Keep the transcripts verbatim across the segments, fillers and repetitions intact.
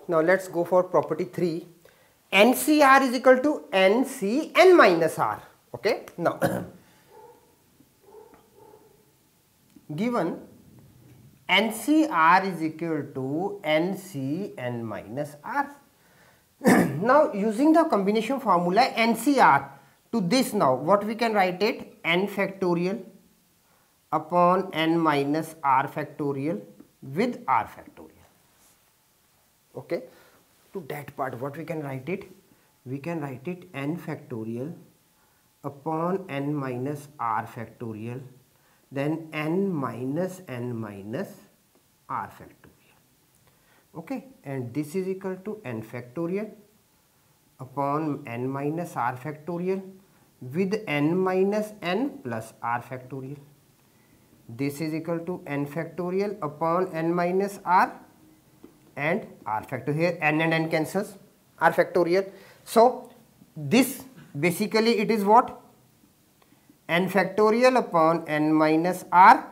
now let's go for property three. N C R is equal to N C N minus R. Okay, now given N C R is equal to N C N minus R. Now using the combination formula N C R to this, now what we can write it, N factorial upon N minus R factorial with R factorial. Okay, to that part what we can write it, we can write it N factorial upon N minus R factorial, then N minus N minus R factorial. Okay, and this is equal to N factorial upon N minus R factorial with N minus N plus R factorial. This is equal to N factorial upon N minus R and R factorial. Here N and N cancels, R factorial. So this basically it is what, N factorial upon N minus R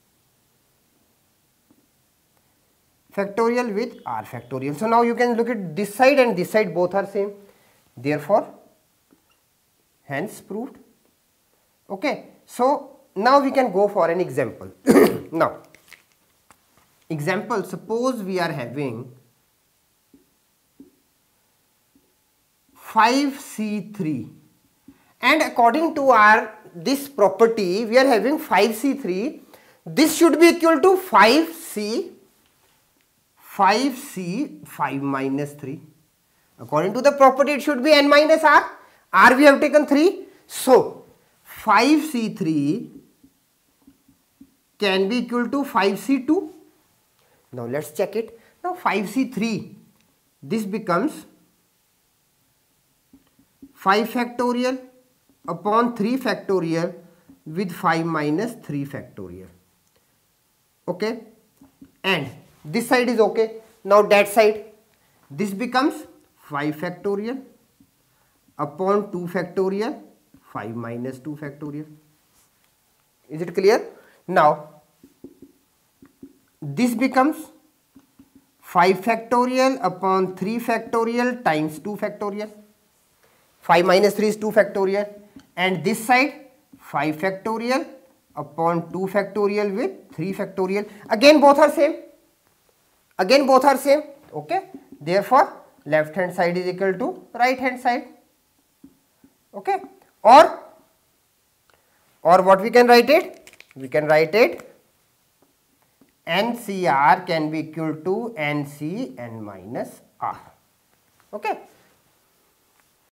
factorial with R factorial. So now you can look at this side and this side, both are same, therefore hence proved. Okay, so now we can go for an example. Now example, suppose we are having five C three and according to our this property we are having five C three, this should be equal to five C five C five minus three. According to the property it should be N minus R. R we have taken three. So five C three can be equal to five C two. Now let's check it. Now five C three, this becomes five factorial upon three factorial with five minus three factorial. Okay, and this side is okay. Now that side, this becomes five factorial upon two factorial, five minus two factorial. Is it clear? Now this becomes five factorial upon three factorial times two factorial. five minus three is two factorial, and this side five factorial upon two factorial with three factorial. Again both are same. Again both are same. Okay, therefore left hand side is equal to right hand side. Okay, or or what we can write it, we can write it N C R can be equal to N C N minus R. Okay,